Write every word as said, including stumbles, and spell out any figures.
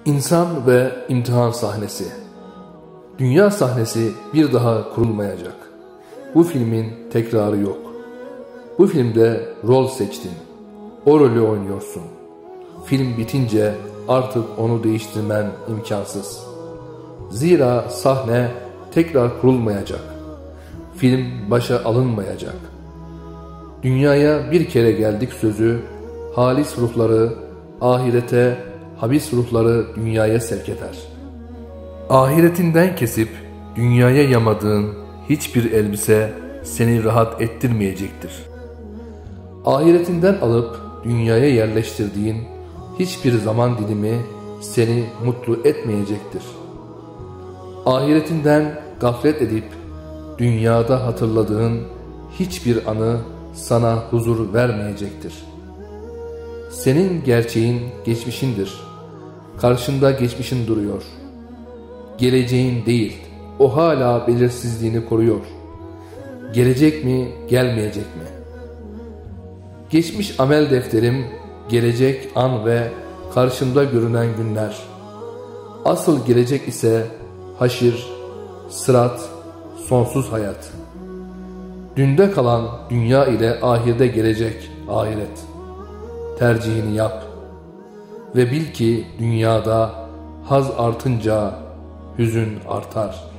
İnsan ve imtihan sahnesi. Dünya sahnesi bir daha kurulmayacak. Bu filmin tekrarı yok. Bu filmde rol seçtin. O rolü oynuyorsun. Film bitince artık onu değiştirmen imkansız. Zira sahne tekrar kurulmayacak. Film başa alınmayacak. Dünyaya bir kere geldik sözü, halis ruhları ahirete, habis ruhları dünyaya sevk eder. Ahiretinden kesip dünyaya yamadığın hiçbir elbise seni rahat ettirmeyecektir. Ahiretinden alıp dünyaya yerleştirdiğin hiçbir zaman dilimi seni mutlu etmeyecektir. Ahiretinden gaflet edip dünyada hatırladığın hiçbir anı sana huzur vermeyecektir. Senin gerçeğin geçmişindir. Karşında geçmişin duruyor. Geleceğin değil, o hala belirsizliğini koruyor. Gelecek mi, gelmeyecek mi? Geçmiş amel defterim, gelecek an ve karşımda görünen günler. Asıl gelecek ise haşir, sırat, sonsuz hayat. Dünde kalan dünya ile ahirde gelecek ahiret. Tercihini yap ve bil ki dünyada haz artınca hüzün artar.